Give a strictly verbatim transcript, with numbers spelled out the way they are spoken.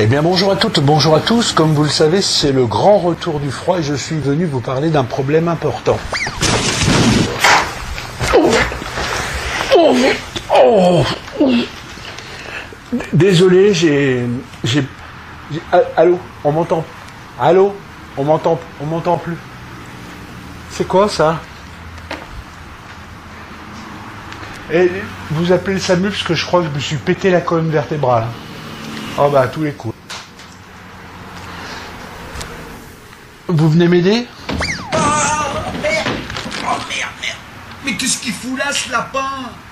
Eh bien bonjour à toutes, bonjour à tous. Comme vous le savez, c'est le grand retour du froid et je suis venu vous parler d'un problème important. Oh, oh. Désolé, j'ai... j'ai... j'ai- Allô, on m'entend. Allô, on m'entend, on m'entend plus. C'est quoi ça? Et vous appelez le SAMU parce que je crois que je me suis pété la colonne vertébrale. Oh bah à tous les coups. Vous venez m'aider? Oh merde! Oh merde, merde! Mais qu'est-ce qu'il fout là, ce lapin?